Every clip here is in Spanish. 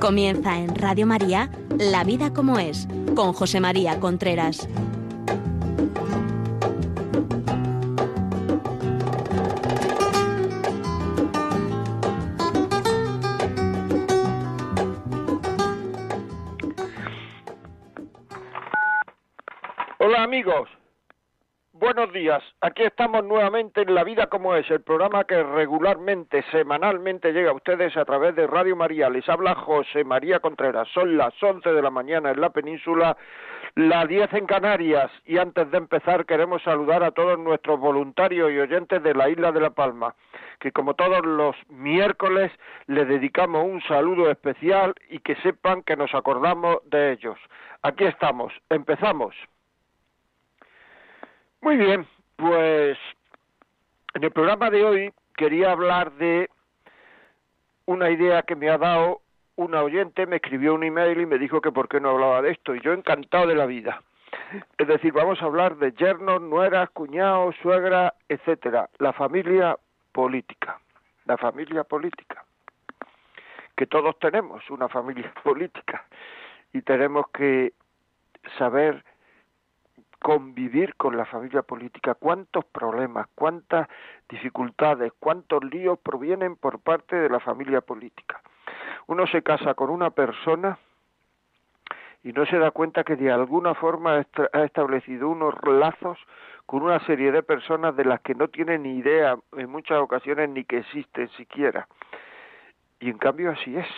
Comienza en Radio María, La vida como es, con José María Contreras. Hola amigos, buenos días. Aquí estamos nuevamente en La vida como es, el programa que regularmente, semanalmente llega a ustedes a través de Radio María. Les habla José María Contreras. Son las 11 de la mañana en la península, las 10 en Canarias. Y antes de empezar queremos saludar a todos nuestros voluntarios y oyentes de la isla de La Palma, que como todos los miércoles les dedicamos un saludo especial y que sepan que nos acordamos de ellos. Aquí estamos, empezamos. Muy bien, pues en el programa de hoy quería hablar de una idea que me ha dado una oyente, me escribió un email y me dijo que por qué no hablaba de esto, y yo encantado de la vida. Es decir, vamos a hablar de yernos, nueras, cuñados, suegra, etcétera, la familia política, que todos tenemos una familia política y tenemos que saber convivir con la familia política. Cuántos problemas, cuántas dificultades, cuántos líos provienen por parte de la familia política. Uno se casa con una persona y no se da cuenta que de alguna forma ha establecido unos lazos con una serie de personas de las que no tiene ni idea en muchas ocasiones ni que existen siquiera. Y en cambio así es.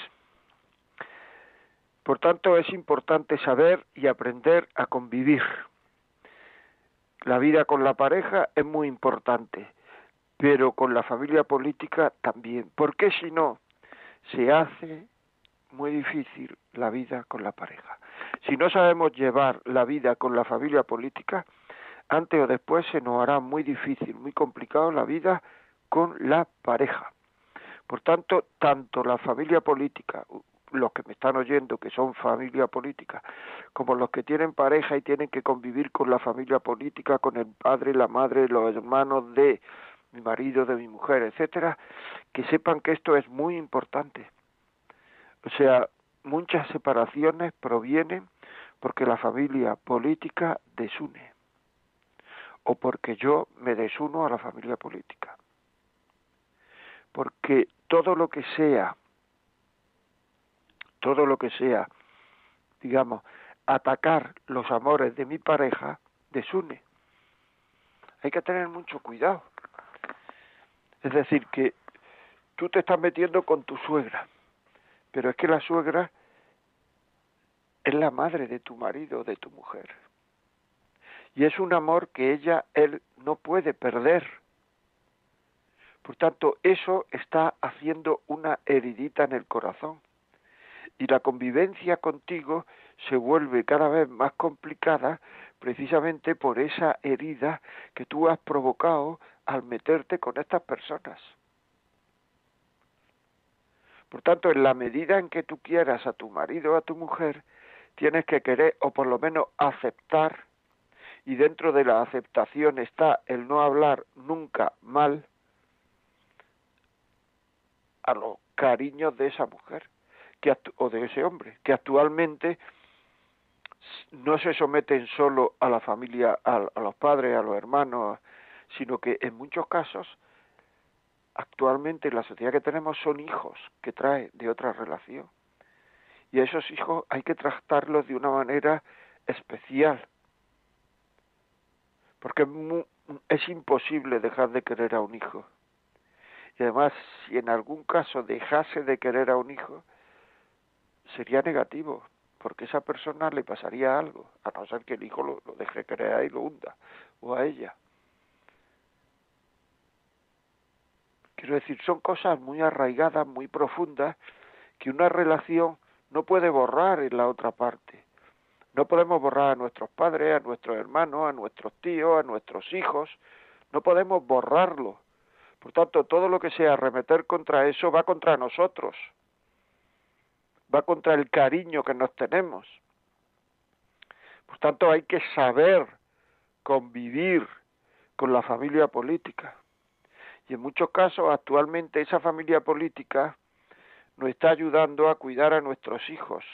Por tanto, es importante saber y aprender a convivir. La vida con la pareja es muy importante, pero con la familia política también, porque si no, se hace muy difícil la vida con la pareja. Si no sabemos llevar la vida con la familia política, antes o después se nos hará muy difícil, muy complicado la vida con la pareja. Por tanto, tanto la familia política, los que me están oyendo que son familia política, como los que tienen pareja y tienen que convivir con la familia política, con el padre, la madre, los hermanos de mi marido, de mi mujer, etcétera, que sepan que esto es muy importante. O sea, muchas separaciones provienen porque la familia política desune, o porque yo me desuno a la familia política. Porque todo lo que sea, digamos, atacar los amores de mi pareja, desune. Hay que tener mucho cuidado. Es decir, que tú te estás metiendo con tu suegra, pero es que la suegra es la madre de tu marido o de tu mujer. Y es un amor que él no puede perder. Por tanto, eso está haciendo una heridita en el corazón. Y la convivencia contigo se vuelve cada vez más complicada precisamente por esa herida que tú has provocado al meterte con estas personas. Por tanto, en la medida en que tú quieras a tu marido o a tu mujer, tienes que querer o por lo menos aceptar, y dentro de la aceptación está el no hablar nunca mal a los cariños de esa mujer o de ese hombre, que actualmente no se someten solo a la familia, a los padres, a los hermanos, sino que en muchos casos, actualmente en la sociedad que tenemos son hijos que trae de otra relación. Y a esos hijos hay que tratarlos de una manera especial, porque es imposible dejar de querer a un hijo. Y además, si en algún caso dejase de querer a un hijo, sería negativo, porque a esa persona le pasaría algo, a no ser que el hijo lo deje querer y lo hunda, o a ella. Quiero decir, son cosas muy arraigadas, muy profundas, que una relación no puede borrar en la otra parte. No podemos borrar a nuestros padres, a nuestros hermanos, a nuestros tíos, a nuestros hijos, no podemos borrarlo. Por tanto, todo lo que sea arremeter contra eso va contra nosotros, va contra el cariño que nos tenemos. Por tanto, hay que saber convivir con la familia política. Y en muchos casos, actualmente, esa familia política nos está ayudando a cuidar a nuestros hijos.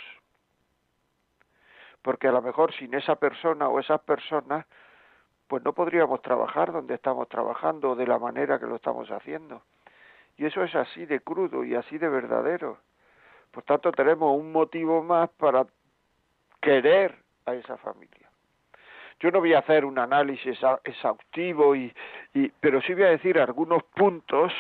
Porque a lo mejor sin esa persona o esas personas, pues no podríamos trabajar donde estamos trabajando de la manera que lo estamos haciendo. Y eso es así de crudo y así de verdadero. Por tanto, tenemos un motivo más para querer a esa familia. Yo no voy a hacer un análisis exhaustivo, pero sí voy a decir algunos puntos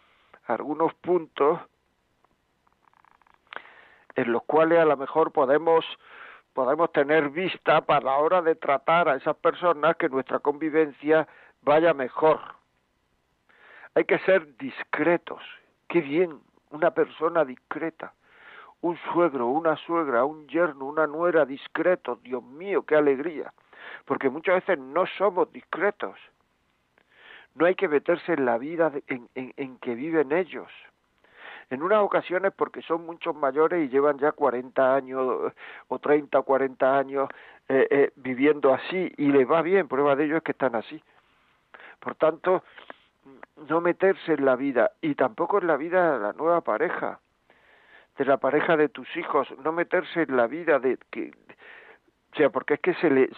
en los cuales a lo mejor podemos tener vista para la hora de tratar a esas personas, que nuestra convivencia vaya mejor. Hay que ser discretos. Qué bien, una persona discreta. Un suegro, una suegra, un yerno, una nuera discretos. Dios mío, qué alegría. Porque muchas veces no somos discretos. No hay que meterse en la vida en que viven ellos. En unas ocasiones porque son muchos mayores y llevan ya 40 años o 30 o 40 años viviendo así y les va bien, prueba de ello es que están así. Por tanto, no meterse en la vida y tampoco en la vida de la nueva pareja, de la pareja de tus hijos, no meterse en la vida porque es que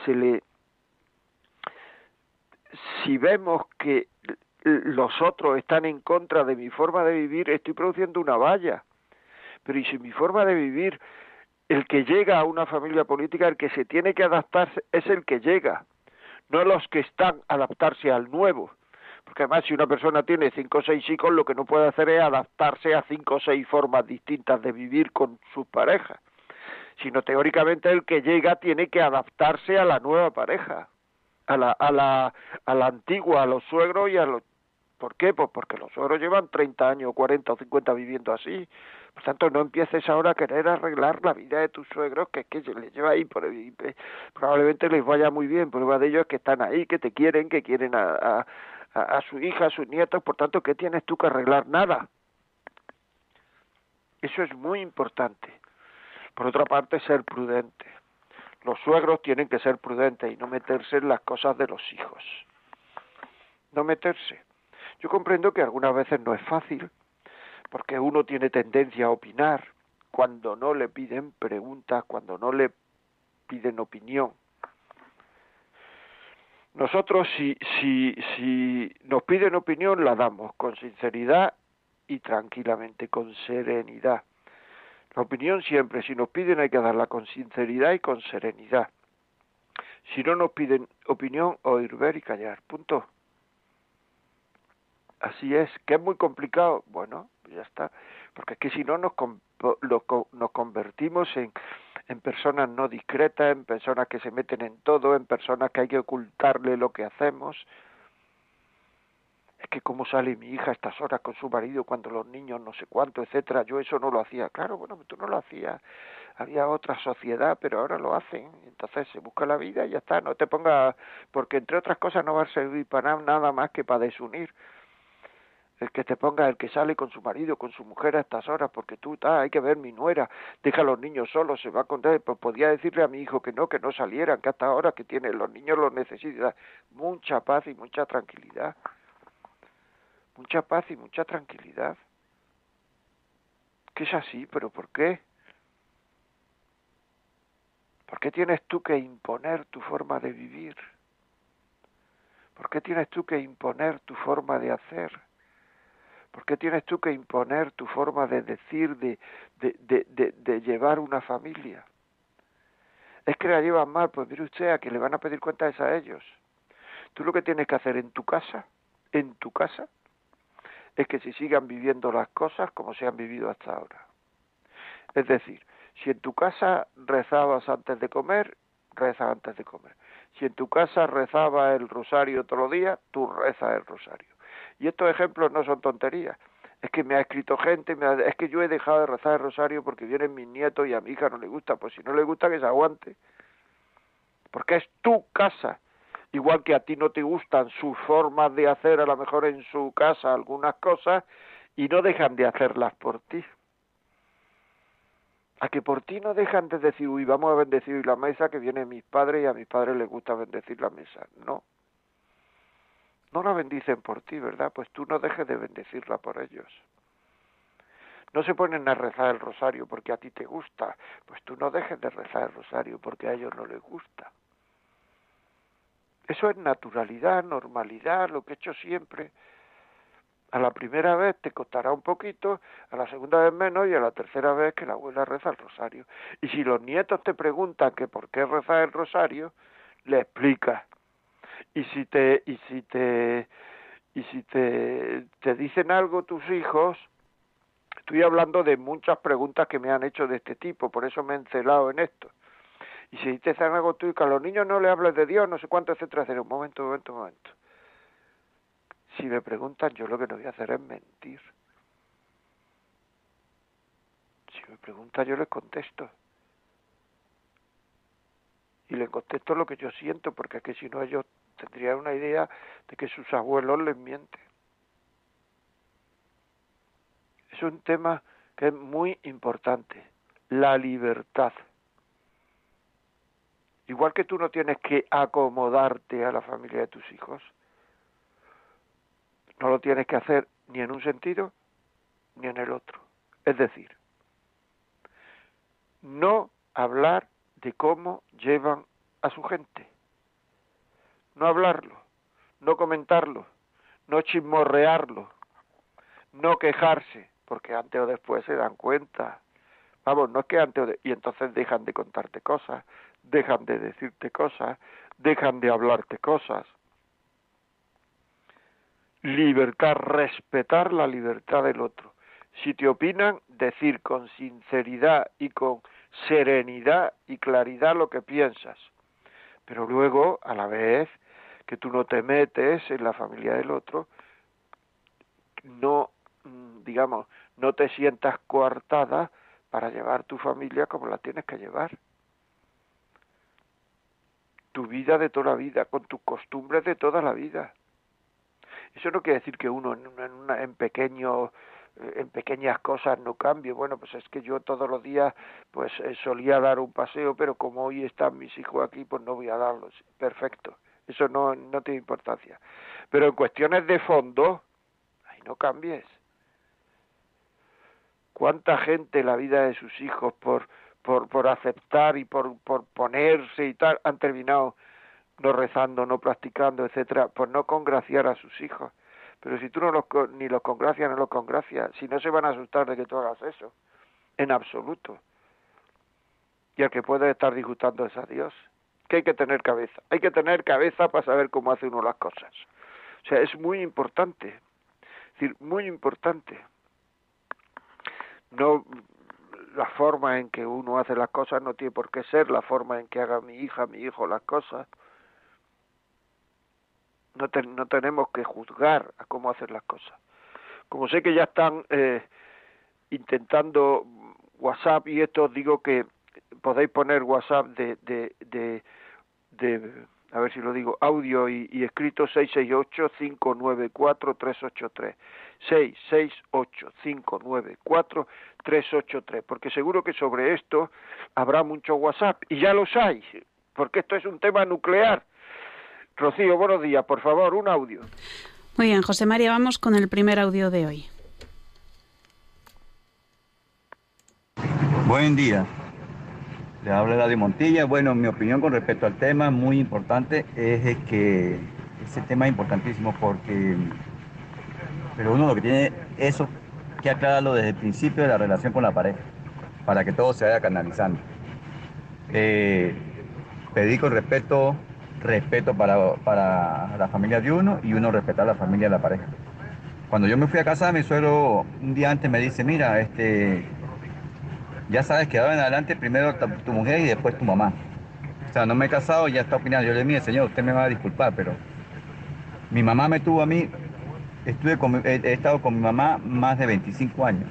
si vemos que los otros están en contra de mi forma de vivir, estoy produciendo una valla. Pero y si mi forma de vivir, el que llega a una familia política, el que se tiene que adaptarse, es el que llega, no los que están adaptarse al nuevo. Porque además si una persona tiene 5 o 6 hijos, lo que no puede hacer es adaptarse a 5 o 6 formas distintas de vivir con sus parejas. Sino teóricamente el que llega tiene que adaptarse a la nueva pareja, a la antigua, a los suegros y a los... ¿Por qué? Pues porque los suegros llevan 30 años, 40 o 50 viviendo así. Por tanto, no empieces ahora a querer arreglar la vida de tus suegros, que es que se les lleva ahí, probablemente les vaya muy bien. Prueba de ello es que están ahí, que te quieren, que quieren a su hija, a sus nietos. Por tanto, ¿qué tienes tú que arreglar? Nada. Eso es muy importante. Por otra parte, ser prudente. Los suegros tienen que ser prudentes y no meterse en las cosas de los hijos. No meterse. Yo comprendo que algunas veces no es fácil, porque uno tiene tendencia a opinar cuando no le piden preguntas, cuando no le piden opinión. Nosotros, si nos piden opinión, la damos con sinceridad y tranquilamente, con serenidad. La opinión siempre, si nos piden, hay que darla con sinceridad y con serenidad. Si no nos piden opinión, oír, ver y callar. Punto. Así es. ¿Que es muy complicado? Bueno, pues ya está. Porque es que si no nos convertimos en personas no discretas, en personas que se meten en todo, en personas que hay que ocultarle lo que hacemos. Es que cómo sale mi hija a estas horas con su marido cuando los niños no sé cuánto, etcétera. Yo eso no lo hacía. Claro, bueno, tú no lo hacías. Había otra sociedad, pero ahora lo hacen. Entonces se busca la vida y ya está. No te pongas... Porque entre otras cosas no va a servir para nada más que para desunir. El que te ponga, el que sale con su marido, con su mujer a estas horas, porque tú, hay que ver mi nuera, deja a los niños solos, se va a contar, pues podía decirle a mi hijo que no salieran, que hasta ahora que tienen los niños los necesitan. Mucha paz y mucha tranquilidad. Mucha paz y mucha tranquilidad. Que es así, pero ¿por qué? ¿Por qué tienes tú que imponer tu forma de vivir? ¿Por qué tienes tú que imponer tu forma de hacer? ¿Por qué tienes tú que imponer tu forma de decir, de llevar una familia? Es que la llevan mal, pues mire usted, a que le van a pedir cuentas a ellos. Tú lo que tienes que hacer en tu casa, es que se sigan viviendo las cosas como se han vivido hasta ahora. Es decir, si en tu casa rezabas antes de comer, rezas antes de comer. Si en tu casa rezabas el rosario todos los días, tú rezas el rosario. Y estos ejemplos no son tonterías. Es que me ha escrito gente, es que yo he dejado de rezar el rosario porque vienen mis nietos y a mi hija no le gusta. Pues si no le gusta, que se aguante. Porque es tu casa. Igual que a ti no te gustan sus formas de hacer, a lo mejor en su casa, algunas cosas, y no dejan de hacerlas por ti. A que por ti no dejan de decir, uy, vamos a bendecir hoy la mesa, que vienen mis padres y a mis padres les gusta bendecir la mesa. No. No la bendicen por ti, ¿verdad? Pues tú no dejes de bendecirla por ellos. No se ponen a rezar el rosario porque a ti te gusta, pues tú no dejes de rezar el rosario porque a ellos no les gusta. Eso es naturalidad, normalidad, lo que he hecho siempre. A la primera vez te costará un poquito, a la segunda vez menos y a la tercera vez que la abuela reza el rosario. Y si los nietos te preguntan que por qué rezar el rosario, le explicas. Y si te dicen algo tus hijos, estoy hablando de muchas preguntas que me han hecho de este tipo, por eso me he encelado en esto. Y si te dicen algo tú y que a los niños no le hables de Dios, no sé cuánto, etcétera, etcétera. Un momento. Si me preguntan, yo lo que no voy a hacer es mentir. Si me preguntan, yo les contesto. Y les contesto lo que yo siento, porque es que si no ellos tendrían una idea de que sus abuelos les mienten. Es un tema que es muy importante, la libertad. Igual que tú no tienes que acomodarte a la familia de tus hijos, no lo tienes que hacer ni en un sentido ni en el otro. Es decir, no hablar de cómo llevan a su gente. No hablarlo, no comentarlo, no chismorrearlo, no quejarse, porque antes o después se dan cuenta. Vamos, no es que antes o después, y entonces dejan de contarte cosas, dejan de decirte cosas, dejan de hablarte cosas. Libertad, respetar la libertad del otro. Si te opinan, decir con sinceridad y con serenidad y claridad lo que piensas. Pero luego, a la vez, que tú no te metes en la familia del otro, no, digamos, no te sientas coartada para llevar tu familia como la tienes que llevar. Tu vida de toda la vida, con tus costumbres de toda la vida. Eso no quiere decir que uno en pequeñas cosas no cambie. Bueno, pues es que yo todos los días pues solía dar un paseo, pero como hoy están mis hijos aquí, pues no voy a darlos. Perfecto. Eso no tiene importancia. Pero en cuestiones de fondo, ahí no cambies. ¿Cuánta gente la vida de sus hijos por aceptar y por ponerse y tal han terminado no rezando, no practicando, etcétera, por no congraciar a sus hijos? Pero si tú ni los congracias, no los congracias, si no se van a asustar de que tú hagas eso, en absoluto. Y el que puede estar disgustando es a Dios. Que hay que tener cabeza para saber cómo hace uno las cosas. O sea, es muy importante, es decir, muy importante. No, la forma en que uno hace las cosas no tiene por qué ser la forma en que haga mi hijo las cosas. No tenemos que juzgar a cómo hacer las cosas. Como sé que ya están intentando WhatsApp y esto, os digo que podéis poner WhatsApp de a ver si lo digo, audio y escrito 668-594-383. 668-594-383, porque seguro que sobre esto habrá mucho WhatsApp, y ya los hay, porque esto es un tema nuclear. Rocío, buenos días, por favor, un audio. Muy bien, José María, vamos con el primer audio de hoy. Buen día, le habla Eladio Montilla. Bueno, mi opinión con respecto al tema, muy importante, es de que ese tema es importantísimo porque, pero uno lo que tiene eso que aclararlo desde el principio de la relación con la pareja, para que todo se vaya canalizando. Pedir con respeto para la familia de uno y uno respetar la familia de la pareja. Cuando yo me fui a casar, mi suegro un día antes me dice, mira, ya sabes que de ahora en adelante primero tu mujer y después tu mamá. O sea, no me he casado y ya está opinando. Yo le dije, señor, usted me va a disculpar, pero mi mamá me tuvo a mí, he estado con mi mamá más de 25 años.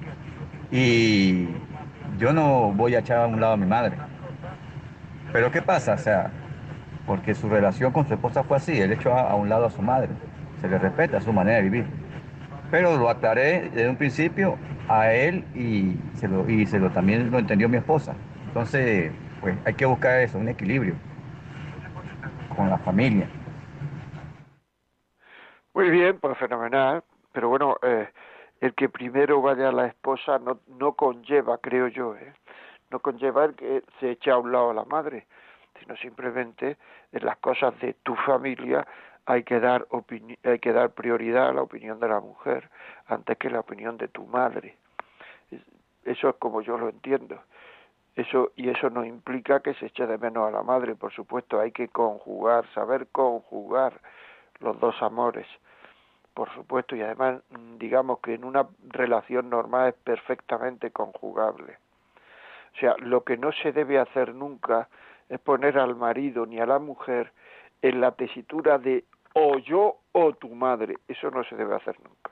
Y yo no voy a echar a un lado a mi madre. Pero ¿qué pasa? O sea, porque su relación con su esposa fue así, él echó a un lado a su madre. Se le respeta su manera de vivir. Pero lo aclaré desde un principio a él y también lo entendió mi esposa. Entonces, pues hay que buscar eso, un equilibrio con la familia. Muy bien, pues fenomenal. Pero bueno, el que primero vaya la esposa no conlleva, creo yo, no conlleva el que se eche a un lado a la madre, sino simplemente en las cosas de tu familia hay que dar prioridad a la opinión de la mujer antes que la opinión de tu madre. Eso es como yo lo entiendo. Eso no implica que se eche de menos a la madre, por supuesto, hay que saber conjugar los dos amores, por supuesto, y además digamos que en una relación normal es perfectamente conjugable. O sea, lo que no se debe hacer nunca es poner al marido ni a la mujer en la tesitura de o yo o tu madre. Eso no se debe hacer nunca.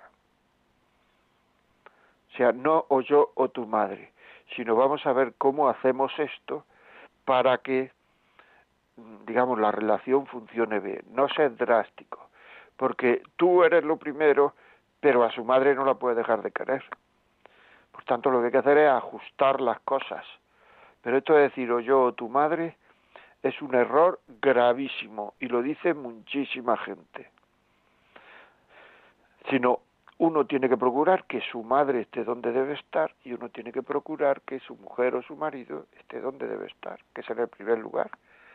O sea, no o yo o tu madre, sino vamos a ver cómo hacemos esto para que, digamos, la relación funcione bien. No ser drástico, porque tú eres lo primero, pero a su madre no la puede dejar de querer. Por tanto, lo que hay que hacer es ajustar las cosas. Pero esto de decir o yo o tu madre es un error gravísimo, y lo dice muchísima gente. Sino, uno tiene que procurar que su madre esté donde debe estar, y uno tiene que procurar que su mujer o su marido esté donde debe estar, que es en el primer lugar.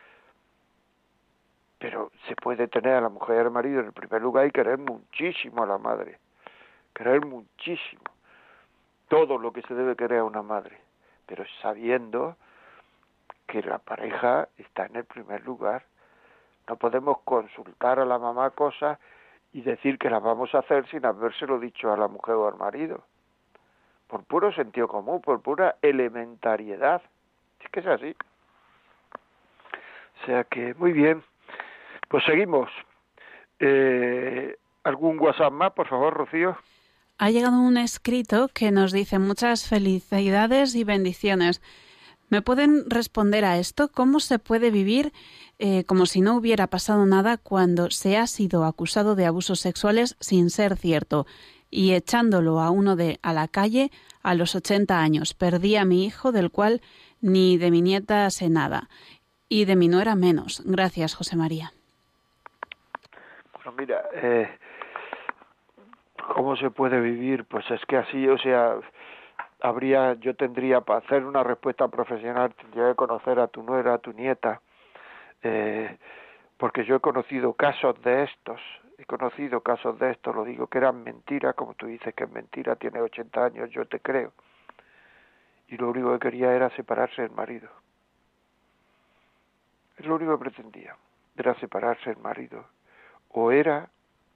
Pero se puede tener a la mujer y al marido en el primer lugar y querer muchísimo a la madre, querer muchísimo, todo lo que se debe querer a una madre, pero sabiendo que la pareja está en el primer lugar. No podemos consultar a la mamá cosas y decir que las vamos a hacer sin habérselo dicho a la mujer o al marido, por puro sentido común, por pura elementariedad. Es que es así. O sea que, muy bien, pues seguimos. ¿Algún WhatsApp más, por favor, Rocío? Ha llegado un escrito que nos dice muchas felicidades y bendiciones. ¿Me pueden responder a esto? ¿Cómo se puede vivir como si no hubiera pasado nada cuando se ha sido acusado de abusos sexuales sin ser cierto? Y echándolo a uno a la calle a los 80 años. Perdí a mi hijo, del cual ni de mi nieta sé nada. Y de mi nuera menos. Gracias, José María. Bueno, mira, ¿cómo se puede vivir? Pues es que así, o sea, yo tendría, para hacer una respuesta profesional, tendría que conocer a tu nuera, a tu nieta, porque yo he conocido casos de estos, lo digo que eran mentiras, como tú dices que es mentira, tiene 80 años, yo te creo, y lo único que quería era separarse del marido. Es lo único que pretendía, era separarse del marido, o era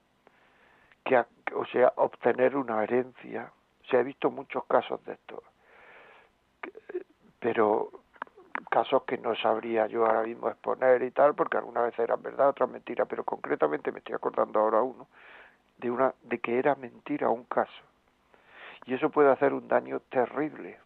obtener una herencia. Se ha visto muchos casos de esto, pero casos que no sabría yo ahora mismo exponer y tal, porque algunas veces eran verdad, otras mentiras, pero concretamente me estoy acordando ahora uno de que era mentira un caso, y eso puede hacer un daño terrible.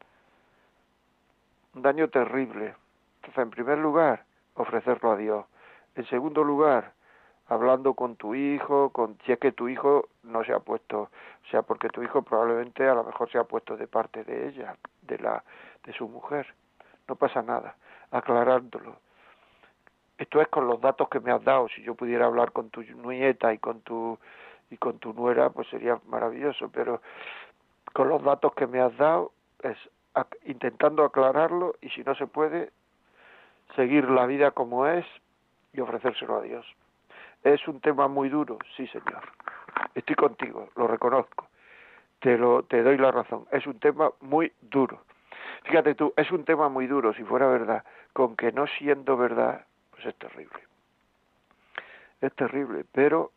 Entonces, en primer lugar, ofrecerlo a Dios. En segundo lugar, hablando con tu hijo, si es que tu hijo no se ha puesto, o sea, porque tu hijo probablemente a lo mejor se ha puesto de parte de ella, de su mujer. No pasa nada, aclarándolo. Esto es con los datos que me has dado. Si yo pudiera hablar con tu nieta y con tu nuera, pues sería maravilloso, pero con los datos que me has dado es intentando aclararlo, y si no se puede, seguir la vida como es y ofrecérselo a Dios. Es un tema muy duro, sí, señor. Estoy contigo, lo reconozco. Te doy la razón. Es un tema muy duro. Fíjate tú, es un tema muy duro, si fuera verdad, con que no siendo verdad, pues es terrible. Es terrible, pero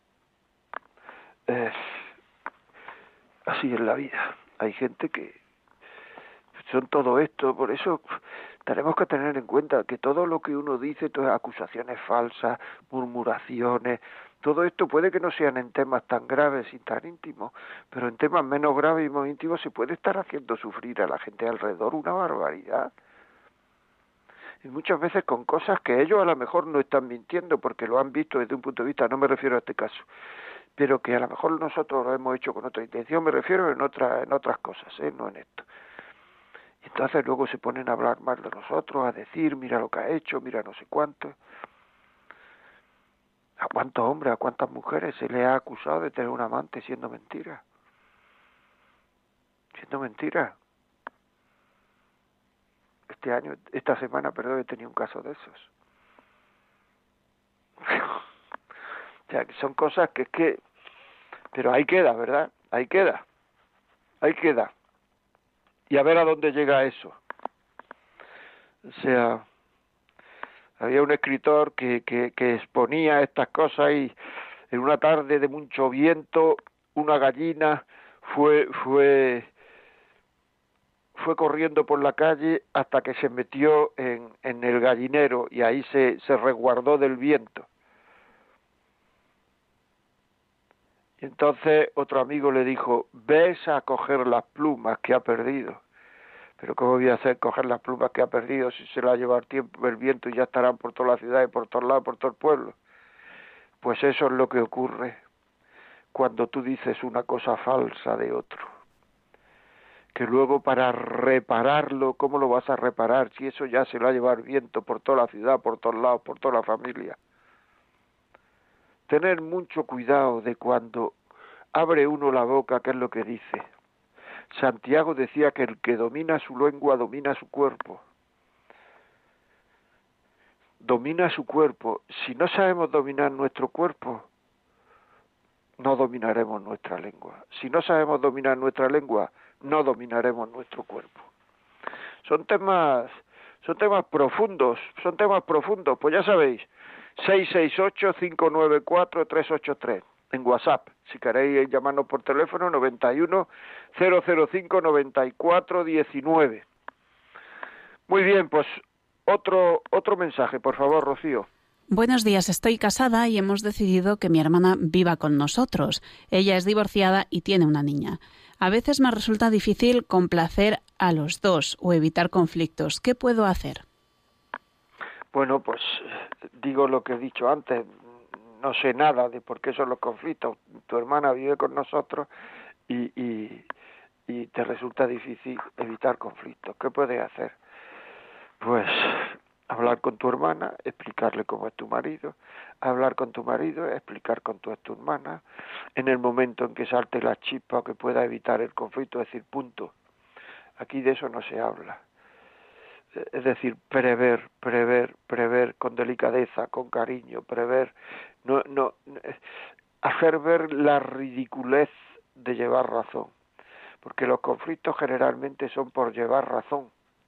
así es la vida. Hay gente que son todo esto, por eso tenemos que tener en cuenta que todo lo que uno dice, todas acusaciones falsas, murmuraciones, todo esto puede que no sean en temas tan graves y tan íntimos, pero en temas menos graves y más íntimos se puede estar haciendo sufrir a la gente alrededor una barbaridad. Y muchas veces con cosas que ellos a lo mejor no están mintiendo porque lo han visto desde un punto de vista, no me refiero a este caso, pero que a lo mejor nosotros lo hemos hecho con otra intención, me refiero en otras cosas, no en esto. Y entonces luego se ponen a hablar mal de nosotros, a decir, mira lo que ha hecho, mira no sé cuánto. ¿A cuántos hombres, a cuántas mujeres se le ha acusado de tener un amante siendo mentira? Siendo mentira. Esta semana, perdón, he tenido un caso de esos. O sea, que son cosas que es que... Pero ahí queda, ¿verdad? Ahí queda. Y a ver a dónde llega eso. O sea, había un escritor que exponía estas cosas y en una tarde de mucho viento, una gallina fue corriendo por la calle hasta que se metió en el gallinero y ahí se resguardó del viento. Y entonces otro amigo le dijo, ves a coger las plumas que ha perdido. Pero ¿cómo voy a hacer coger las plumas que ha perdido si se las lleva el viento y ya estarán por toda la ciudad y por todos lados, por todo el pueblo? Pues eso es lo que ocurre cuando tú dices una cosa falsa de otro. Que luego para repararlo, ¿cómo lo vas a reparar si eso ya se lo ha llevado el viento por toda la ciudad, por todos lados, por toda la familia? Tener mucho cuidado de cuando abre uno la boca, ¿qué es lo que dice? Santiago decía que el que domina su lengua domina su cuerpo. Domina su cuerpo. Si no sabemos dominar nuestro cuerpo, no dominaremos nuestra lengua. Si no sabemos dominar nuestra lengua, no dominaremos nuestro cuerpo. Son temas profundos, pues ya sabéis, 668-594-383, en WhatsApp, si queréis llamarnos por teléfono, 91-005-94-19. Muy bien, pues otro mensaje, por favor, Rocío. Buenos días, estoy casada y hemos decidido que mi hermana viva con nosotros. Ella es divorciada y tiene una niña. A veces me resulta difícil complacer a los dos o evitar conflictos. ¿Qué puedo hacer? Bueno, pues digo lo que he dicho antes, no sé nada de por qué son los conflictos. Tu hermana vive con nosotros y te resulta difícil evitar conflictos. ¿Qué puedes hacer? Pues hablar con tu hermana, explicarle cómo es tu marido, hablar con tu marido, explicar cómo es tu hermana, en el momento en que salte la chispa o que pueda evitar el conflicto, decir punto. Aquí de eso no se habla. Es decir, prever con delicadeza, con cariño, no hacer ver la ridiculez de llevar razón, porque los conflictos generalmente son por llevar razón,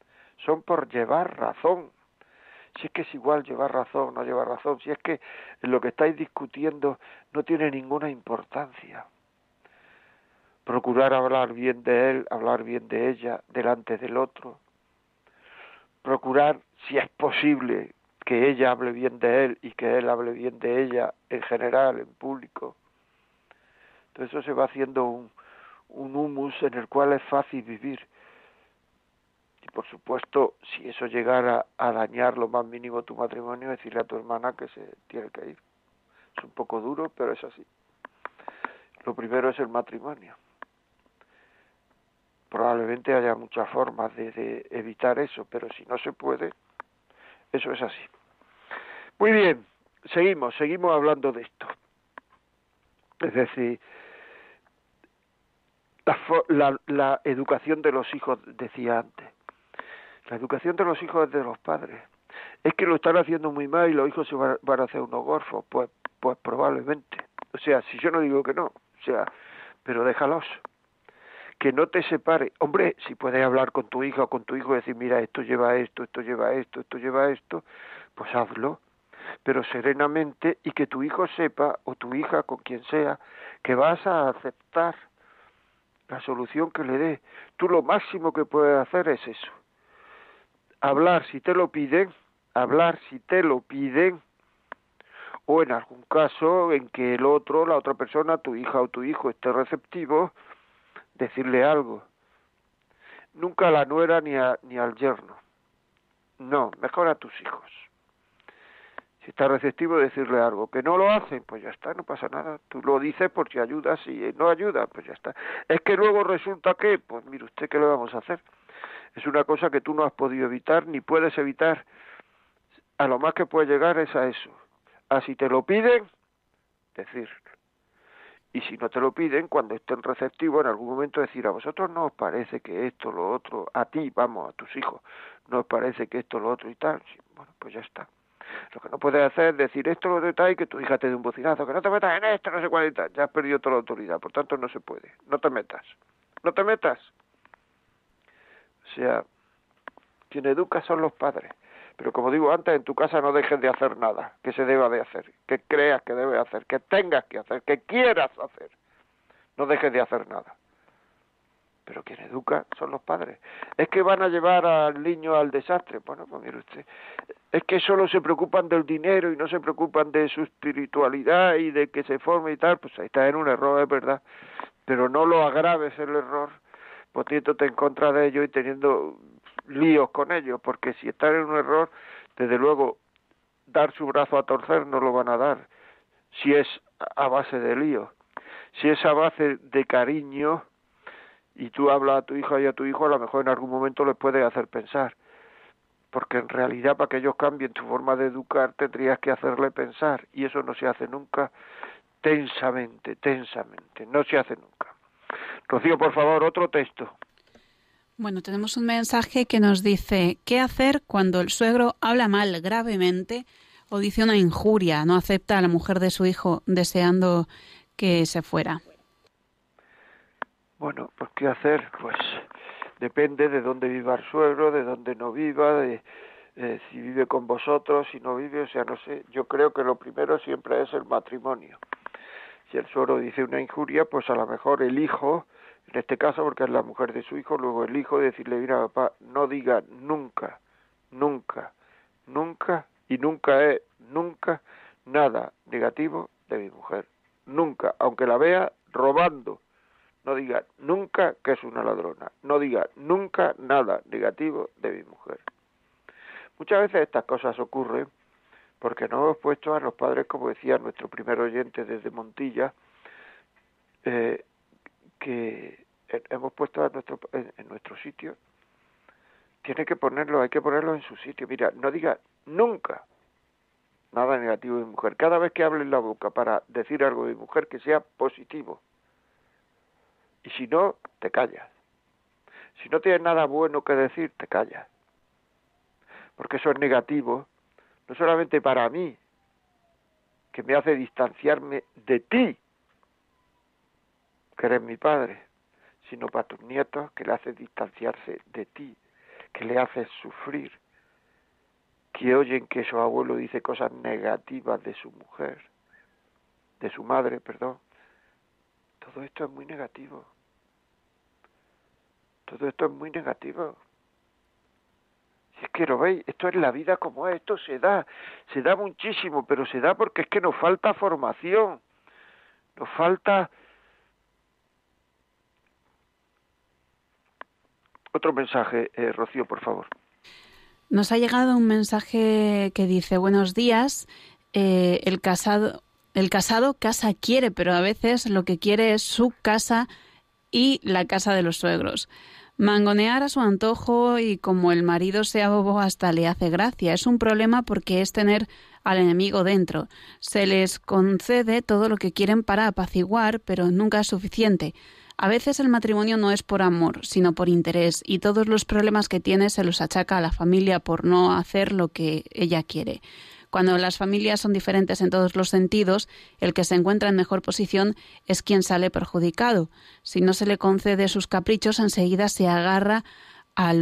si es que es igual llevar razón, no llevar razón, si es que lo que estáis discutiendo no tiene ninguna importancia. Procurar hablar bien de él, hablar bien de ella, delante del otro. Procurar, si es posible, que ella hable bien de él y que él hable bien de ella en general, en público. Entonces eso se va haciendo un humus en el cual es fácil vivir. Y por supuesto, si eso llegara a dañar lo más mínimo tu matrimonio, decirle a tu hermana que se tiene que ir. Es un poco duro, pero es así. Lo primero es el matrimonio. Probablemente haya muchas formas de evitar eso, pero si no se puede, eso es así. Muy bien, seguimos hablando de esto. Es decir, la educación de los hijos, decía antes. La educación de los hijos es de los padres. Es que lo están haciendo muy mal y los hijos se van a hacer unos gorfos. Pues probablemente. O sea, si yo no digo que no, o sea, pero déjalos. Que no te separe. Hombre, si puedes hablar con tu hija o con tu hijo y decir, mira, esto lleva esto, esto lleva esto, esto lleva esto, pues hazlo, pero serenamente, y que tu hijo sepa, o tu hija, con quien sea, que vas a aceptar la solución que le dé. Tú lo máximo que puedes hacer es eso. Hablar si te lo piden, o en algún caso en que la otra persona, tu hija o tu hijo, esté receptivo, decirle algo. Nunca a la nuera ni al yerno. No, mejor a tus hijos. Si está receptivo, decirle algo. Que no lo hacen, pues ya está, no pasa nada. Tú lo dices por si ayuda, si no ayuda, pues ya está. Es que luego resulta que, pues mire usted, ¿qué le vamos a hacer? Es una cosa que tú no has podido evitar, ni puedes evitar. A lo más que puede llegar es a eso. A si te lo piden, decir. Y si no te lo piden, cuando estén receptivos, en algún momento decir, a vosotros no os parece que esto, lo otro, a ti, vamos, a tus hijos, no os parece que esto, lo otro y tal. Sí, bueno, pues ya está. Lo que no puedes hacer es decir esto, lo de tal, y que tu hija te dé un bocinazo, que no te metas en esto, no sé cuál y tal. Ya has perdido toda la autoridad, por tanto no se puede. No te metas. No te metas. O sea, quien educa son los padres. Pero como digo antes, en tu casa no dejes de hacer nada que se deba de hacer, que creas que debes hacer, que tengas que hacer, que quieras hacer. No dejes de hacer nada. Pero quien educa son los padres. Es que van a llevar al niño al desastre. Bueno, pues mire usted, es que solo se preocupan del dinero y no se preocupan de su espiritualidad y de que se forme y tal. Pues ahí está en un error, es verdad. Pero no lo agraves el error, poniéndote en contra de ellos y teniendo líos con ellos, porque si están en un error, desde luego, dar su brazo a torcer no lo van a dar, si es a base de líos. Si es a base de cariño, y tú hablas a tu hija y a tu hijo, a lo mejor en algún momento les puedes hacer pensar, porque en realidad para que ellos cambien tu forma de educar tendrías que hacerle pensar, y eso no se hace nunca tensamente, no se hace nunca. Rocío, por favor, otro texto. Bueno, tenemos un mensaje que nos dice, ¿qué hacer cuando el suegro habla mal gravemente o dice una injuria, no acepta a la mujer de su hijo deseando que se fuera? Bueno, pues ¿qué hacer? Pues depende de dónde viva el suegro, de dónde no viva, de si vive con vosotros, si no vive, o sea, no sé. Yo creo que lo primero siempre es el matrimonio. Si el suegro dice una injuria, pues a lo mejor el hijo, en este caso porque es la mujer de su hijo, luego el hijo decirle, mira papá, no diga nunca, y nunca es nunca nada negativo de mi mujer. Nunca, aunque la vea robando. No diga nunca que es una ladrona. No diga nunca nada negativo de mi mujer. Muchas veces estas cosas ocurren porque no hemos puesto a los padres, como decía nuestro primer oyente desde Montilla, que hemos puesto en nuestro sitio. Hay que ponerlo en su sitio. Mira, no diga nunca nada negativo de mi mujer. Cada vez que hables la boca para decir algo de mi mujer, que sea positivo. Y si no, te callas. Si no tienes nada bueno que decir, te callas. Porque eso es negativo, no solamente para mí, que me hace distanciarme de ti, que eres mi padre, sino para tus nietos, que le hace distanciarse de ti, que le haces sufrir, que oyen que su abuelo dice cosas negativas de su mujer, de su madre, perdón. Todo esto es muy negativo. Todo esto es muy negativo. Si es que lo veis, esto es la vida como es, esto se da muchísimo, pero se da porque es que nos falta formación, nos falta... Otro mensaje, Rocío, por favor. Nos ha llegado un mensaje que dice, buenos días, el casado casa quiere, pero a veces lo que quiere es su casa y la casa de los suegros. Mangonear a su antojo y como el marido sea bobo hasta le hace gracia. Es un problema porque es tener al enemigo dentro. Se les concede todo lo que quieren para apaciguar, pero nunca es suficiente. A veces el matrimonio no es por amor, sino por interés, y todos los problemas que tiene se los achaca a la familia por no hacer lo que ella quiere. Cuando las familias son diferentes en todos los sentidos, el que se encuentra en mejor posición es quien sale perjudicado. Si no se le concede sus caprichos, enseguida se agarra a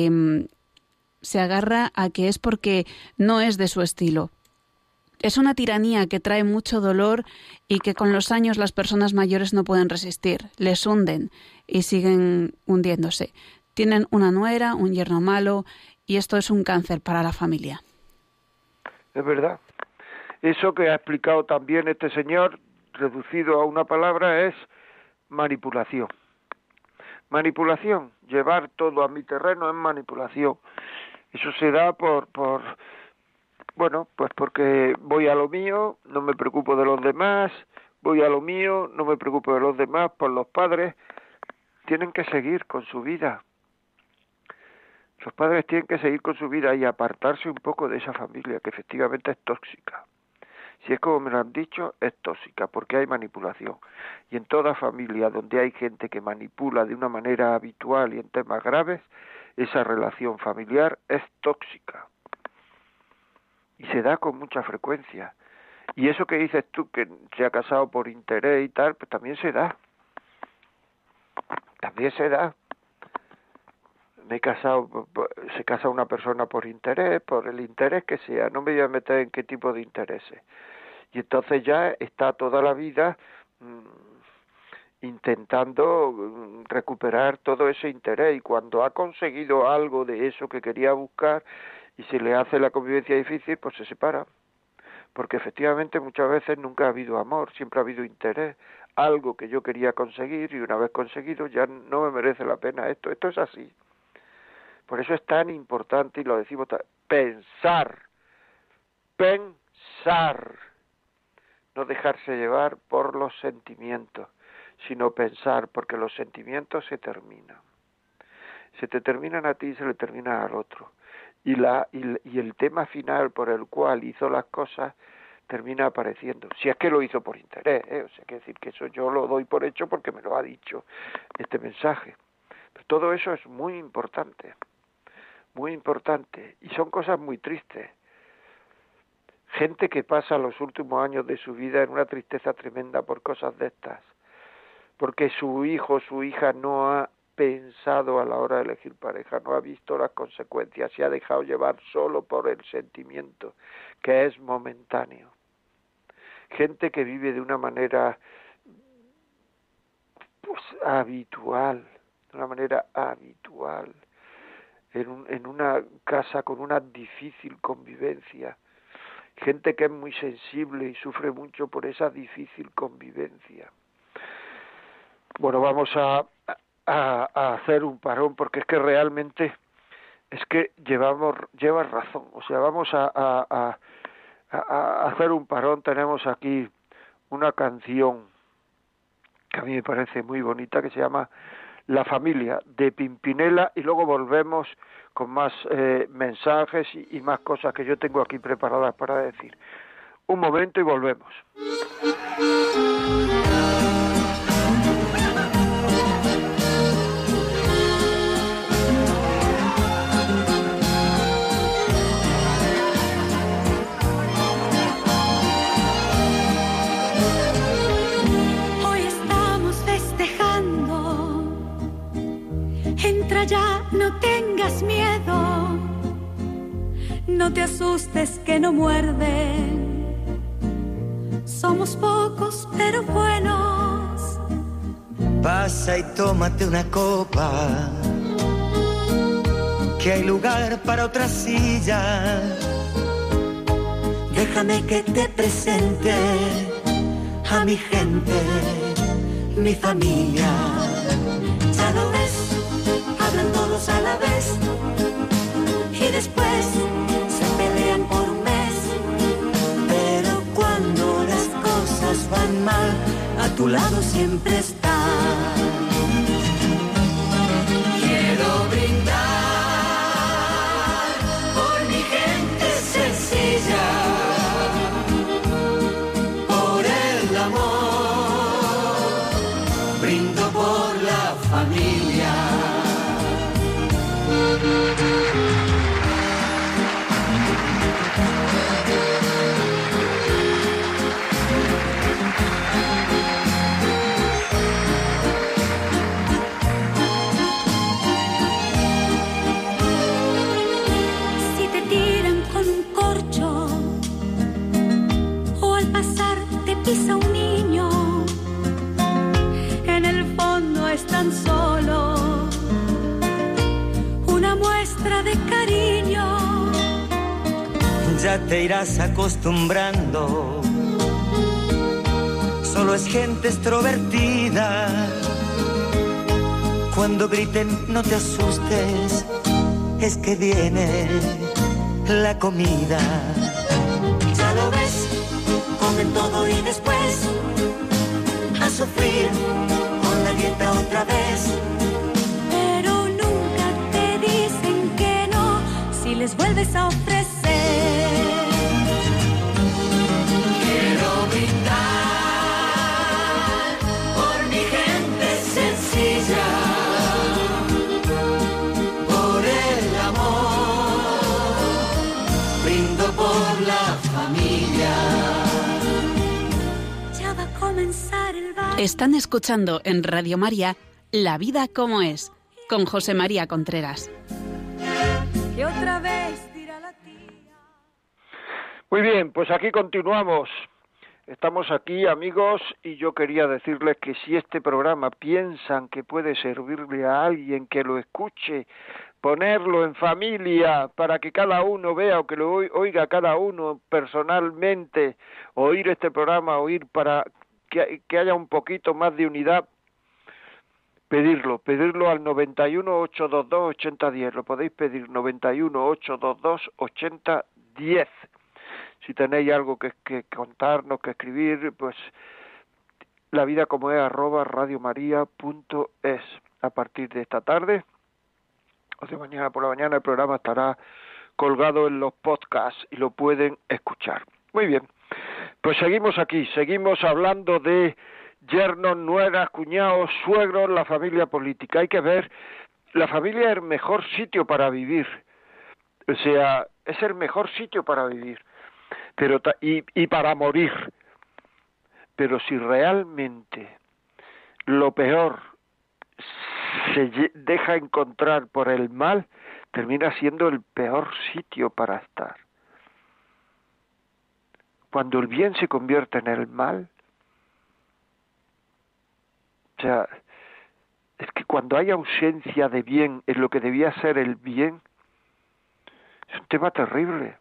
que es porque no es de su estilo. Es una tiranía que trae mucho dolor y que con los años las personas mayores no pueden resistir. Les hunden y siguen hundiéndose. Tienen una nuera, un yerno malo y esto es un cáncer para la familia. Es verdad. Eso que ha explicado también este señor, reducido a una palabra, es manipulación. Manipulación. Llevar todo a mi terreno es manipulación. Eso se da bueno, pues porque voy a lo mío, no me preocupo de los demás, voy a lo mío, no me preocupo de los demás, por los padres tienen que seguir con su vida. Los padres tienen que seguir con su vida y apartarse un poco de esa familia que efectivamente es tóxica. Si es como me lo han dicho, es tóxica, porque hay manipulación. Y en toda familia donde hay gente que manipula de una manera habitual y en temas graves, esa relación familiar es tóxica. Y se da con mucha frecuencia. Y eso que dices tú, que se ha casado por interés y tal, pues también se da. También se da. Se casa una persona por interés, por el interés que sea, no me voy a meter en qué tipo de intereses. Y entonces ya está toda la vida intentando recuperar todo ese interés, y cuando ha conseguido algo de eso que quería buscar y se le hace la convivencia difícil, pues se separa. Porque efectivamente muchas veces nunca ha habido amor, siempre ha habido interés, algo que yo quería conseguir y una vez conseguido ya no me merece la pena esto es así. Por eso es tan importante, y lo decimos, pensar, no dejarse llevar por los sentimientos, sino pensar, porque los sentimientos se terminan. Se te terminan a ti y se le terminan al otro. Y el tema final por el cual hizo las cosas termina apareciendo. Si es que lo hizo por interés, o sea, que decir que eso yo lo doy por hecho porque me lo ha dicho este mensaje. Pero todo eso es muy importante, y son cosas muy tristes. Gente que pasa los últimos años de su vida en una tristeza tremenda por cosas de estas, porque su hijo o su hija no ha pensado a la hora de elegir pareja, no ha visto las consecuencias, se ha dejado llevar solo por el sentimiento, que es momentáneo. Gente que vive de una manera habitual, en una casa con una difícil convivencia. Gente que es muy sensible y sufre mucho por esa difícil convivencia. Bueno, vamos a hacer un parón, porque es que realmente llevas razón. O sea, vamos a hacer un parón. Tenemos aquí una canción que a mí me parece muy bonita, que se llama La Familia, de Pimpinela, y luego volvemos con más mensajes y más cosas que yo tengo aquí preparadas para decir. Un momento y volvemos. Entra ya, no tengas miedo, no te asustes que no muerden. Somos pocos pero buenos. Pasa y tómate una copa, que hay lugar para otra silla. Déjame que te presente a mi gente, mi familia. Ya lo ves, hablan todos a la vez y después se pelean por un mes. Pero cuando las cosas van mal, a tu lado siempre está. Quiero brindar por mi gente sencilla, por el amor, brindo por la familia. Si te tiran con un corcho o al pasar te pisa un niño, en el fondo están solos, una muestra de cariño. Ya te irás acostumbrando, solo es gente extrovertida. Cuando griten no te asustes, es que viene la comida. Ya lo ves, comen todo y después A sufrir con la dieta otra vez. pero nunca te dicen que no si les vuelves a ofrecer. Están escuchando en Radio María La vida como es, con José María Contreras. Que otra vez dirá la tía. Muy bien, pues aquí continuamos. Estamos aquí, amigos, y yo quería decirles que si este programa piensan que puede servirle a alguien que lo escuche, ponerlo en familia para que cada uno vea o que lo oiga cada uno personalmente, oír este programa, oír para que haya un poquito más de unidad, pedirlo al 91 822 8010, lo podéis pedir 91 822 8010. Si tenéis algo que contarnos, que escribir, pues lavidacomoes@radiomaria.es. A partir de esta tarde o de mañana por la mañana el programa estará colgado en los podcasts y lo pueden escuchar. Muy bien, pues seguimos aquí, seguimos hablando de yernos, nueras, cuñados, suegros, la familia política. Hay que ver, la familia es el mejor sitio para vivir, o sea, es el mejor sitio para vivir, pero y para morir. Pero si realmente lo peor se deja encontrar por el mal, termina siendo el peor sitio para estar. Cuando el bien se convierte en el mal, o sea, es que cuando hay ausencia de bien en lo que debía ser el bien, es un tema terrible.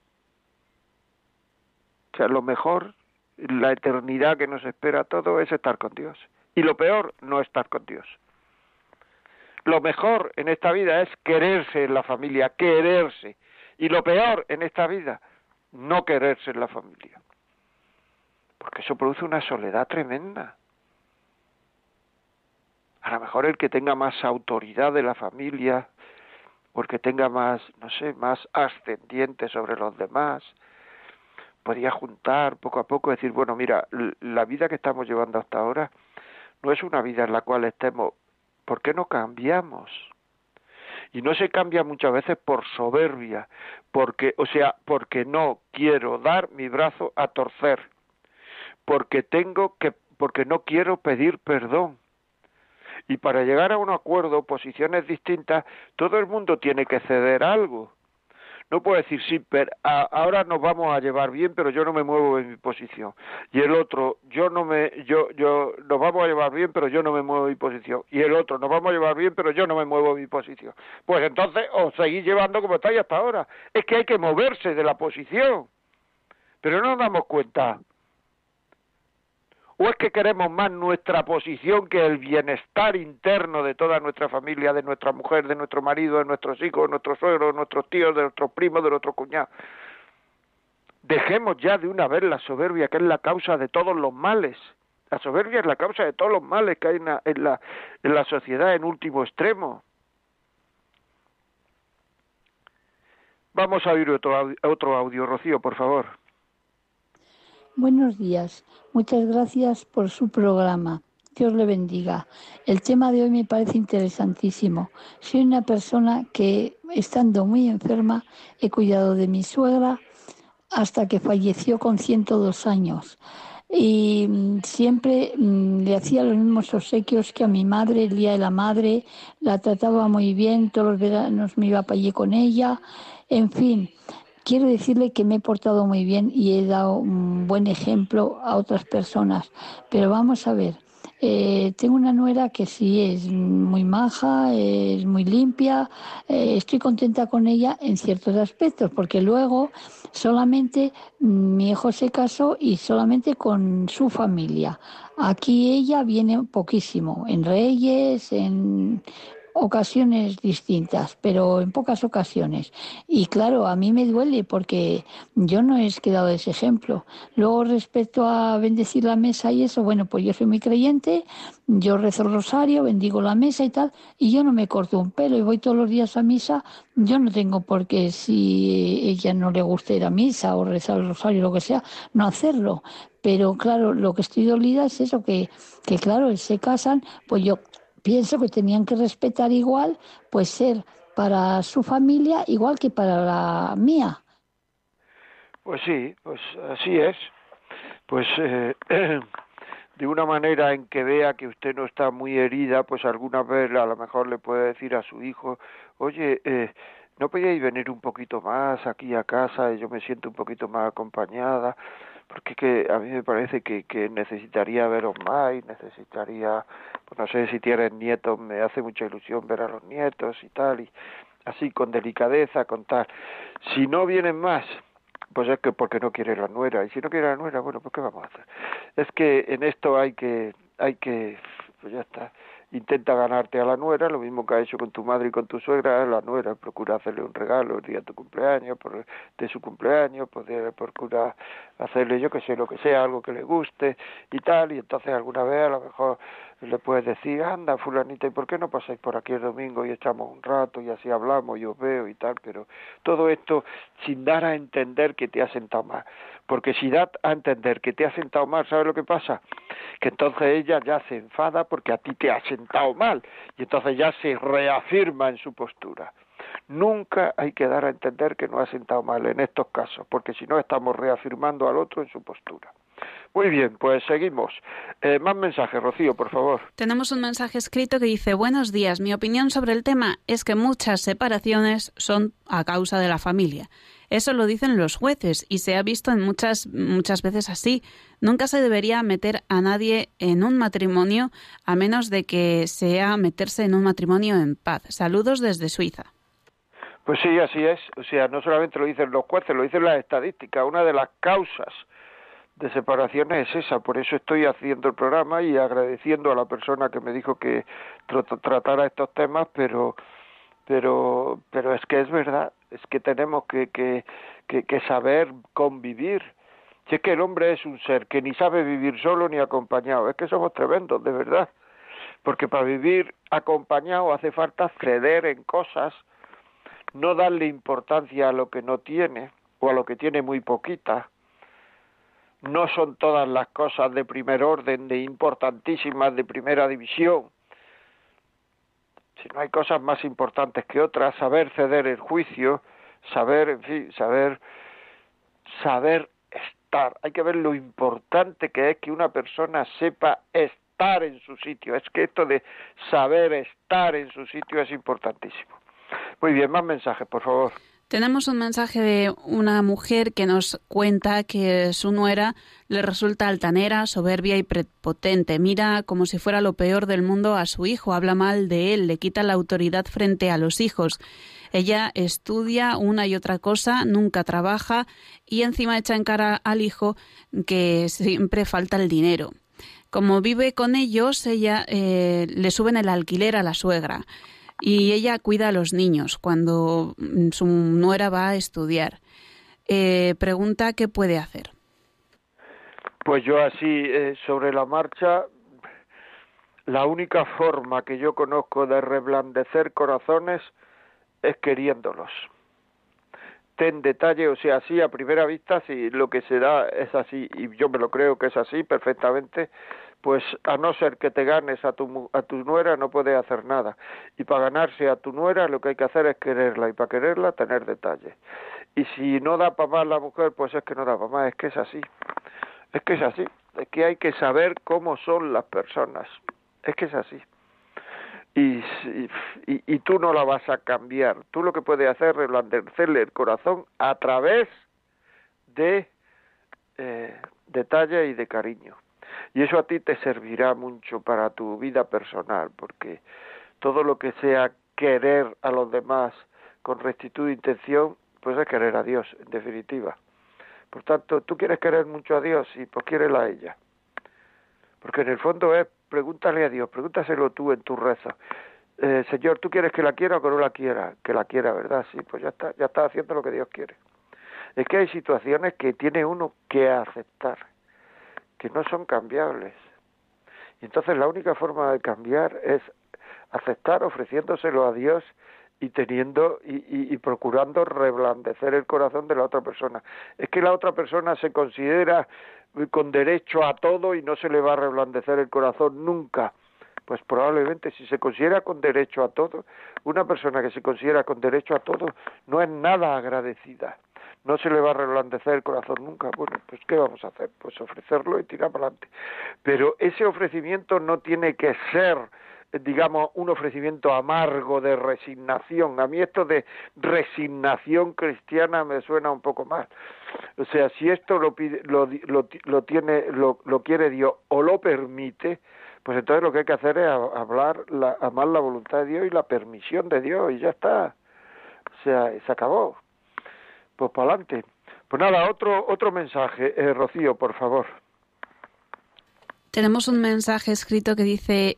O sea, lo mejor, la eternidad que nos espera a todos es estar con Dios. Y lo peor, no estar con Dios. Lo mejor en esta vida es quererse en la familia, quererse. Y lo peor en esta vida, no quererse en la familia. Porque eso produce una soledad tremenda. A lo mejor el que tenga más autoridad de la familia, o el que tenga más, no sé, más ascendiente sobre los demás, podría juntar poco a poco, decir, bueno, mira, la vida que estamos llevando hasta ahora no es una vida en la cual estemos, ¿por qué no cambiamos? Y no se cambia muchas veces por soberbia, porque no quiero dar mi brazo a torcer, porque no quiero pedir perdón. Y para llegar a un acuerdo, posiciones distintas, todo el mundo tiene que ceder algo. No puedo decir, sí, pero ahora nos vamos a llevar bien, pero yo no me muevo de mi posición. Y el otro, nos vamos a llevar bien, pero yo no me muevo de mi posición. Y el otro, nos vamos a llevar bien, pero yo no me muevo de mi posición. Pues entonces os seguís llevando como estáis hasta ahora. Es que hay que moverse de la posición. Pero no nos damos cuenta. ¿O es que queremos más nuestra posición que el bienestar interno de toda nuestra familia, de nuestra mujer, de nuestro marido, de nuestros hijos, de nuestros suegros, de nuestros tíos, de nuestros primos, de nuestros cuñados? Dejemos ya de una vez la soberbia, que es la causa de todos los males. La soberbia es la causa de todos los males que hay en la sociedad en último extremo. Vamos a oír otro audio, Rocío, por favor. Buenos días, muchas gracias por su programa. Dios le bendiga. El tema de hoy me parece interesantísimo. Soy una persona que, estando muy enferma, he cuidado de mi suegra hasta que falleció con 102 años. Y siempre le hacía los mismos obsequios que a mi madre, el Día de la Madre, la trataba muy bien, todos los veranos me iba para allí con ella, en fin. Quiero decirle que me he portado muy bien y he dado un buen ejemplo a otras personas. Pero vamos a ver, tengo una nuera que sí es muy maja, es muy limpia, estoy contenta con ella en ciertos aspectos, porque luego solamente mi hijo se casó y solamente con su familia. Aquí ella viene poquísimo, en Reyes, en ocasiones distintas, pero en pocas ocasiones. Y claro, a mí me duele porque yo no he quedado ese ejemplo. Luego, respecto a bendecir la mesa y eso, bueno, pues yo soy muy creyente, yo rezo el rosario, bendigo la mesa y tal, y yo no me corto un pelo y voy todos los días a misa. Yo no tengo por qué, si ella no le gusta ir a misa o rezar el rosario, lo que sea, no hacerlo. Pero claro, lo que estoy dolida es eso, que claro, se casan, pues yo pienso que tenían que respetar igual, pues ser para su familia igual que para la mía. Pues sí, pues así es. Pues de una manera en que vea que usted no está muy herida, pues alguna vez a lo mejor le puede decir a su hijo, oye, ¿no podíais venir un poquito más aquí a casa y yo me siento un poquito más acompañada? Porque que a mí me parece que necesitaría veros más y necesitaría, pues no sé si tienes nietos, me hace mucha ilusión ver a los nietos y tal, y así con delicadeza, con tal. Si no vienen más, pues es que porque no quiere la nuera, y si no quiere la nuera, bueno, pues ¿qué vamos a hacer? Es que en esto hay que, pues ya está, intenta ganarte a la nuera, lo mismo que ha hecho con tu madre y con tu suegra, la nuera procura hacerle un regalo el día de tu cumpleaños, de su cumpleaños, procura hacerle, yo que sé, lo que sea, algo que le guste y tal, y entonces alguna vez a lo mejor le puedes decir, anda fulanita, ¿y por qué no pasáis por aquí el domingo y echamos un rato y así hablamos, yo os veo y tal? Pero todo esto sin dar a entender que te has sentado mal, porque si das a entender que te has sentado mal, ¿sabes lo que pasa? Que entonces ella ya se enfada porque a ti te has sentado mal y entonces ya se reafirma en su postura. Nunca hay que dar a entender que no ha sentado mal en estos casos, porque si no estamos reafirmando al otro en su postura. Muy bien, pues seguimos. Más mensajes, Rocío, por favor. Tenemos un mensaje escrito que dice: buenos días, mi opinión sobre el tema es que muchas separaciones son a causa de la familia. Eso lo dicen los jueces y se ha visto en muchas veces así. Nunca se debería meter a nadie en un matrimonio a menos de que sea meterse en un matrimonio en paz. Saludos desde Suiza. Pues sí, así es. O sea, no solamente lo dicen los jueces, lo dicen las estadísticas. Una de las causas de separaciones es esa. Por eso estoy haciendo el programa y agradeciendo a la persona que me dijo que tratara estos temas, pero es que es verdad, es que tenemos que saber convivir. Si es que el hombre es un ser que ni sabe vivir solo ni acompañado, es que somos tremendos, de verdad, porque para vivir acompañado hace falta ceder en cosas, no darle importancia a lo que no tiene o a lo que tiene muy poquita. No son todas las cosas de primer orden, de importantísimas, de primera división. Si no hay cosas más importantes que otras, saber ceder el juicio, saber, en fin, saber estar. Hay que ver lo importante que es que una persona sepa estar en su sitio. Es que esto de saber estar en su sitio es importantísimo. Muy bien, más mensajes, por favor. Tenemos un mensaje de una mujer que nos cuenta que su nuera le resulta altanera, soberbia y prepotente. Mira como si fuera lo peor del mundo a su hijo, habla mal de él, le quita la autoridad frente a los hijos. Ella estudia una y otra cosa, nunca trabaja y encima echa en cara al hijo que siempre falta el dinero. Como vive con ellos, ella le suben el alquiler a la suegra. Y ella cuida a los niños cuando su nuera va a estudiar. Pregunta qué puede hacer. Pues yo así, sobre la marcha, la única forma que yo conozco de reblandecer corazones es queriéndolos. Ten detalle, o sea, así a primera vista, si lo que se da es así, y yo me lo creo que es así perfectamente, pues a no ser que te ganes a tu nuera no puedes hacer nada. Y para ganarse a tu nuera lo que hay que hacer es quererla, y para quererla tener detalle. Y si no da para más la mujer, pues es que no da para más, es que es así. Es que es así, es que hay que saber cómo son las personas, es que es así. Y tú no la vas a cambiar, tú lo que puedes hacer es reblandecerle el corazón a través de detalle y de cariño. Y eso a ti te servirá mucho para tu vida personal, porque todo lo que sea querer a los demás con rectitud e intención, pues es querer a Dios, en definitiva. Por tanto, tú quieres querer mucho a Dios y pues quiérela a ella. Porque en el fondo es, pregúntale a Dios, pregúntaselo tú en tus rezos. Señor, ¿tú quieres que la quiera o que no la quiera? Que la quiera, ¿verdad? Sí, pues ya está haciendo lo que Dios quiere. Es que hay situaciones que tiene uno que aceptar, que no son cambiables. Y entonces la única forma de cambiar es aceptar ofreciéndoselo a Dios y teniendo y procurando reblandecer el corazón de la otra persona. Es que la otra persona se considera con derecho a todo y no se le va a reblandecer el corazón nunca. Pues probablemente si se considera con derecho a todo, una persona que se considera con derecho a todo no es nada agradecida, no se le va a reblandecer el corazón nunca. Bueno, pues ¿qué vamos a hacer? Pues ofrecerlo y tirar para adelante. Pero ese ofrecimiento no tiene que ser, digamos, un ofrecimiento amargo de resignación. A mí esto de resignación cristiana me suena un poco mal. O sea, si esto lo pide, lo quiere Dios o lo permite, pues entonces lo que hay que hacer es amar la voluntad de Dios y la permisión de Dios, y ya está. O sea, se acabó. Pues para adelante. Pues nada, otro mensaje, Rocío, por favor. Tenemos un mensaje escrito que dice: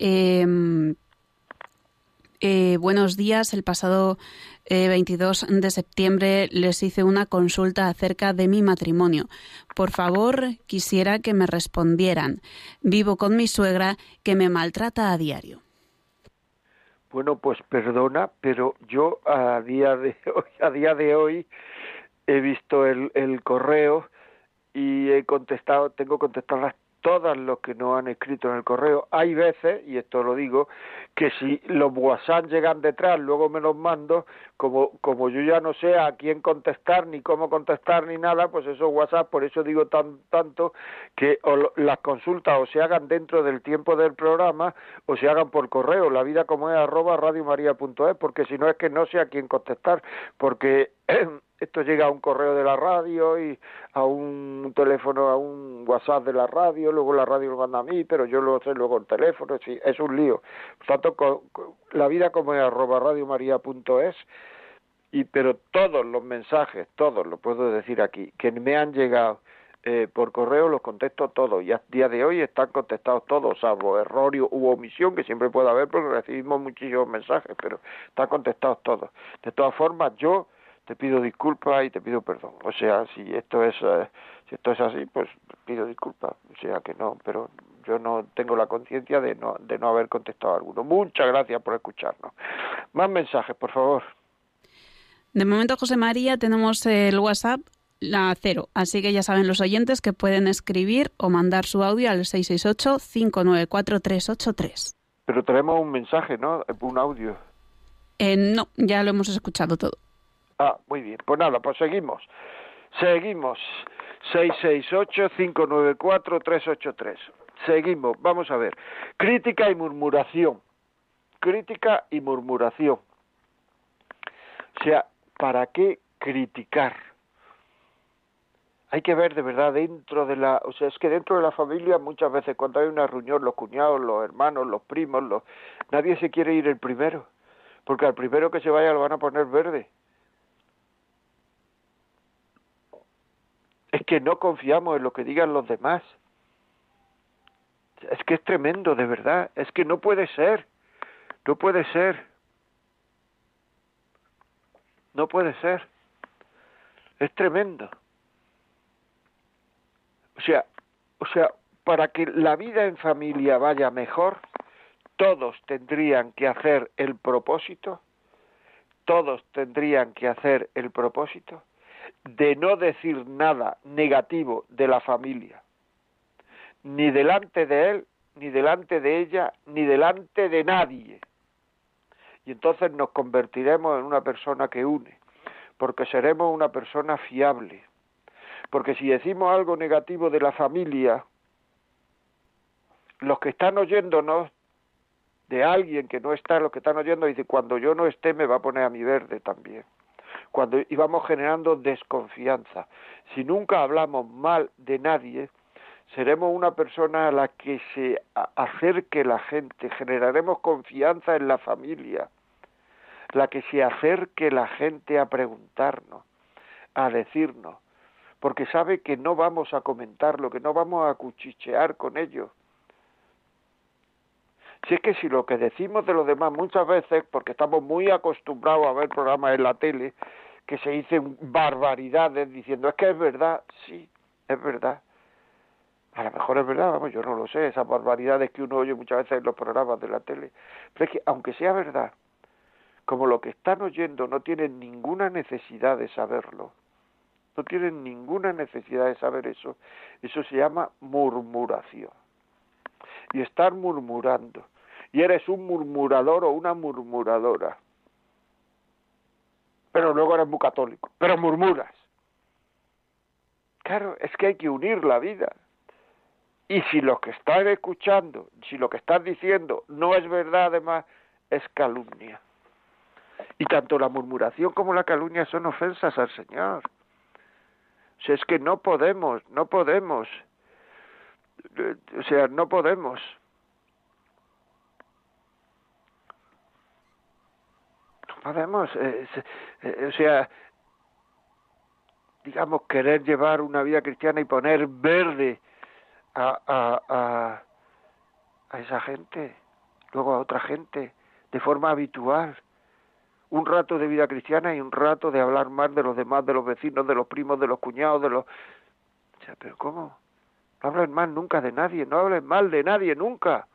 buenos días, el pasado 22 de septiembre les hice una consulta acerca de mi matrimonio. Por favor, quisiera que me respondieran. Vivo con mi suegra que me maltrata a diario. Bueno, pues perdona, pero yo a día de hoy he visto el correo y tengo contestadas todas los que nos han escrito en el correo. Hay veces, y esto lo digo, que si los WhatsApp llegan detrás, luego me los mando, como yo ya no sé a quién contestar, ni cómo contestar, ni nada, pues esos WhatsApp, por eso digo tanto, que las consultas o se hagan dentro del tiempo del programa, o se hagan por correo, lavidacomoes@radiomaria.es, porque si no es que no sé a quién contestar, porque esto llega a un correo de la radio y a un teléfono, a un WhatsApp de la radio, luego la radio lo manda a mí, pero yo lo sé luego el teléfono, sí, es un lío. Por tanto, lavidacomoes@radiomaria.es, pero todos los mensajes, todos, lo puedo decir aquí, que me han llegado por correo, los contesto todos, y a día de hoy están contestados todos, salvo error u omisión, que siempre puede haber porque recibimos muchísimos mensajes, pero están contestados todos. De todas formas, yo te pido disculpas y te pido perdón. O sea, si esto es así, pues pido disculpas. O sea que no, pero yo no tengo la conciencia de no haber contestado a alguno. Muchas gracias por escucharnos. Más mensajes, por favor. De momento, José María, tenemos el WhatsApp la 0, así que ya saben los oyentes que pueden escribir o mandar su audio al 668-594-383. Pero tenemos un mensaje, ¿no? Un audio. No, ya lo hemos escuchado todo. Ah, muy bien. Pues nada, pues seguimos. 668-594-383. Seguimos, vamos a ver. Crítica y murmuración. Crítica y murmuración. O sea, ¿para qué criticar? Hay que ver de verdad dentro de o sea, es que dentro de la familia muchas veces cuando hay una reunión, los cuñados, los hermanos, los primos, nadie se quiere ir el primero, porque al primero que se vaya lo van a poner verde. Es que no confiamos en lo que digan los demás. Es que es tremendo, de verdad. Es que no puede ser. No puede ser. No puede ser. Es tremendo. O sea, para que la vida en familia vaya mejor, todos tendrían que hacer el propósito, de no decir nada negativo de la familia, ni delante de él, ni delante de ella, ni delante de nadie. Y entonces nos convertiremos en una persona que une, porque seremos una persona fiable. Porque si decimos algo negativo de la familia, los que están oyéndonos, de alguien que no está, los que están oyendo, dicen, cuando yo no esté me va a poner a mi verde también. Y vamos generando desconfianza. Si nunca hablamos mal de nadie, seremos una persona a la que se acerque la gente, generaremos confianza en la familia, la que se acerque la gente a preguntarnos, a decirnos, porque sabe que no vamos a comentarlo, que no vamos a cuchichear con ellos. Si es que si lo que decimos de los demás muchas veces, porque estamos muy acostumbrados a ver programas en la tele, que se dicen barbaridades diciendo, es que es verdad, sí, es verdad. A lo mejor es verdad, vamos, yo no lo sé, esas barbaridades que uno oye muchas veces en los programas de la tele. Pero es que, aunque sea verdad, como lo que están oyendo no tienen ninguna necesidad de saberlo, no tienen ninguna necesidad de saber eso se llama murmuración. Y estar murmurando. Y eres un murmurador o una murmuradora. Pero luego eres muy católico. Pero murmuras. Claro, es que hay que unir la vida. Y si lo que están escuchando, si lo que están diciendo no es verdad, además, es calumnia. Y tanto la murmuración como la calumnia son ofensas al Señor. O sea, es que no podemos. No podemos. Digamos, querer llevar una vida cristiana y poner verde a esa gente, luego a otra gente, de forma habitual. Un rato de vida cristiana y un rato de hablar mal de los demás, de los vecinos, de los primos, de los cuñados, O sea, ¿pero cómo? No hablen mal nunca de nadie, no hablen mal de nadie nunca.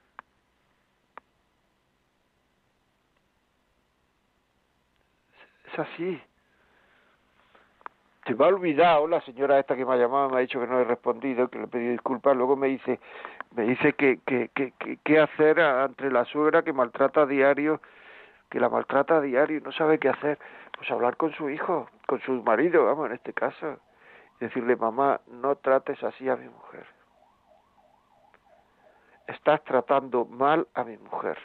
Es así. Se me ha olvidado la señora esta que me ha llamado, me ha dicho que no le he respondido, que le he pedido disculpas, luego me dice que qué hacer ante la suegra que maltrata a diario, y no sabe qué hacer. Pues hablar con su hijo, con su marido, vamos, en este caso, y decirle: mamá, no trates así a mi mujer. Estás tratando mal a mi mujer.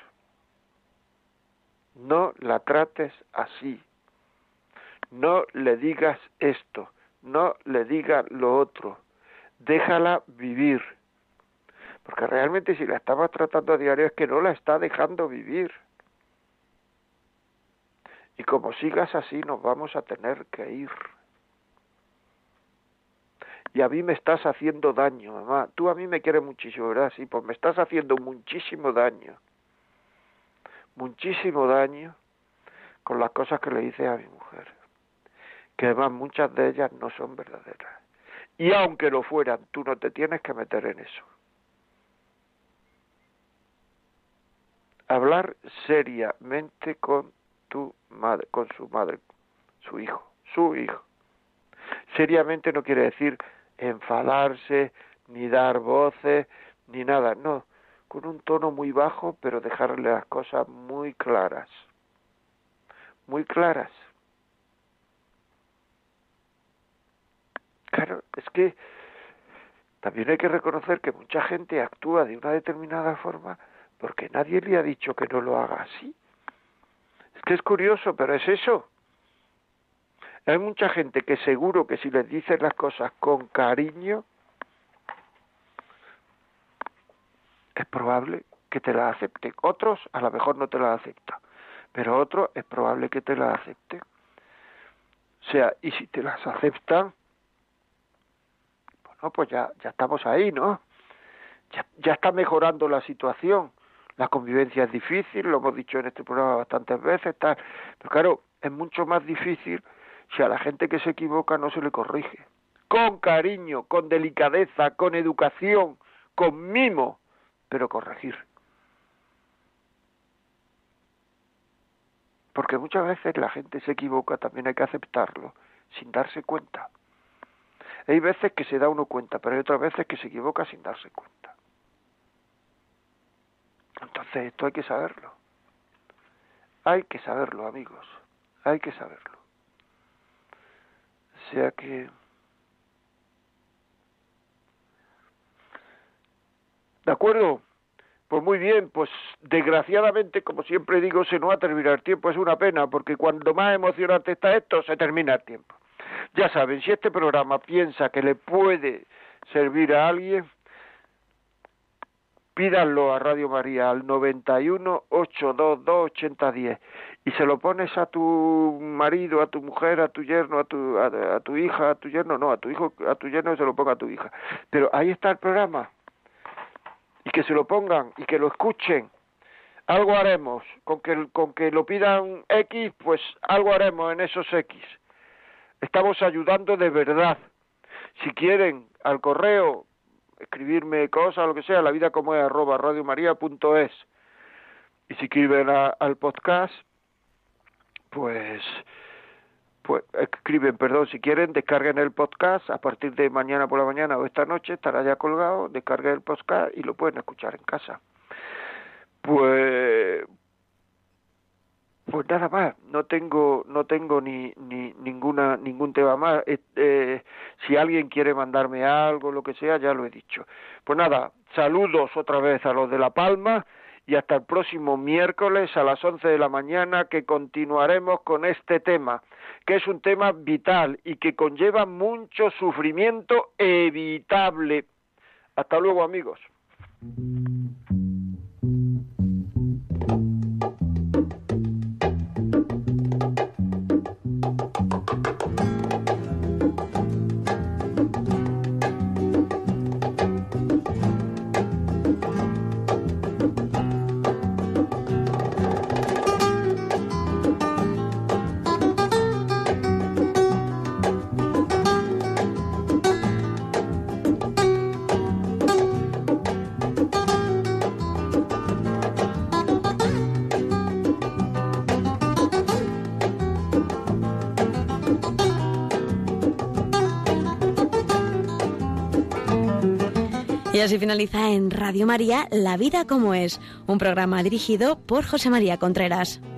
No la trates así. No le digas esto, no le digas lo otro, déjala vivir. Porque realmente si la estaba tratando a diario es que no la está dejando vivir. Y como sigas así nos vamos a tener que ir. Y a mí me estás haciendo daño, mamá. Tú a mí me quieres muchísimo, ¿verdad? Sí, pues me estás haciendo muchísimo daño. Muchísimo daño con las cosas que le dices a mi mujer. Que además muchas de ellas no son verdaderas. Y aunque lo fueran, tú no te tienes que meter en eso. Hablar seriamente con tu madre, con su madre, su hijo. Seriamente no quiere decir enfadarse, ni dar voces, ni nada, no. Con un tono muy bajo, pero dejarle las cosas muy claras. Muy claras. Claro, es que también hay que reconocer que mucha gente actúa de una determinada forma porque nadie le ha dicho que no lo haga así. Es que es curioso, pero es eso. Hay mucha gente que seguro que si les dices las cosas con cariño, es probable que te las acepten. Otros a lo mejor no te las aceptan, pero otros es probable que te las acepten. O sea, y si te las aceptan, bueno, pues ya estamos ahí, ¿no? Ya está mejorando la situación. La convivencia es difícil, lo hemos dicho en este programa bastantes veces, tal. Pero claro, es mucho más difícil si a la gente que se equivoca no se le corrige. Con cariño, con delicadeza, con educación, con mimo, pero corregir. Porque muchas veces la gente se equivoca, también hay que aceptarlo, sin darse cuenta. Hay veces que se da uno cuenta, pero hay otras veces que se equivoca sin darse cuenta. Entonces esto hay que saberlo. Hay que saberlo, amigos. Hay que saberlo. O sea que... ¿De acuerdo? Pues muy bien, pues desgraciadamente, como siempre digo, se nos va a terminar el tiempo. Es una pena, porque cuando más emocionante está esto, se termina el tiempo. Ya saben, si este programa piensa que le puede servir a alguien, pídanlo a Radio María al 91 822 8010 y se lo pones a tu marido, a tu mujer, a tu yerno, a tu hija, a tu yerno, no, a tu hijo, a tu yerno se lo ponga a tu hija. Pero ahí está el programa. Y que se lo pongan y que lo escuchen. Algo haremos. Con que lo pidan X, pues algo haremos en esos X. Estamos ayudando de verdad. Si quieren, al correo, escribirme cosas, lo que sea, lavidacomoes@radiomaria.es. Y si escriben al podcast, pues escriben, si quieren, descarguen el podcast a partir de mañana por la mañana o esta noche, estará ya colgado, descarguen el podcast y lo pueden escuchar en casa. Pues Pues nada más, no tengo ni ningún tema más. Si alguien quiere mandarme algo, lo que sea, ya lo he dicho. Pues nada, saludos otra vez a los de La Palma y hasta el próximo miércoles a las 11 de la mañana, que continuaremos con este tema, que es un tema vital y que conlleva mucho sufrimiento evitable. Hasta luego, amigos. Y así finaliza en Radio María La Vida como es, un programa dirigido por José María Contreras.